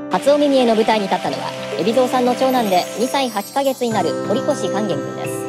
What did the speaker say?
初お目見えの舞台に立ったのは、海老蔵さんの長男で2歳8ヶ月になる堀越勸玄くんです。